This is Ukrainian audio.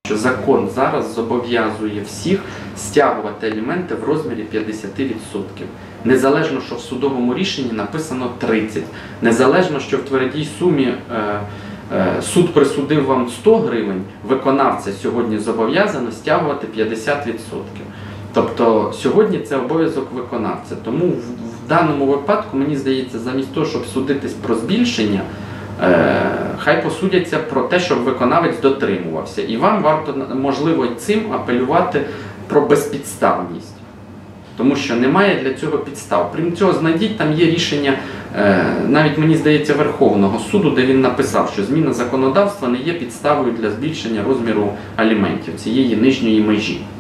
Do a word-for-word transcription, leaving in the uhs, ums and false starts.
Що закон зараз зобов'язує всіх стягувати аліменти в розмірі п'ятдесят відсотків. Незалежно, що в судовому рішенні написано тридцять відсотків. Незалежно, що в твердій сумі е, е, суд присудив вам сто гривень, виконавця сьогодні зобов'язано стягувати п'ятдесят відсотків. Тобто сьогодні це обов'язок виконавця. Тому в, в даному випадку, мені здається, замість того, щоб судитись про збільшення, Е, хай посудяться про те, щоб виконавець дотримувався. І вам варто, можливо, цим апелювати про безпідставність. Тому що немає для цього підстав. Крім цього, знайдіть, там є рішення, е, навіть, мені здається, Верховного суду, де він написав, що зміна законодавства не є підставою для збільшення розміру аліментів, цієї нижньої межі.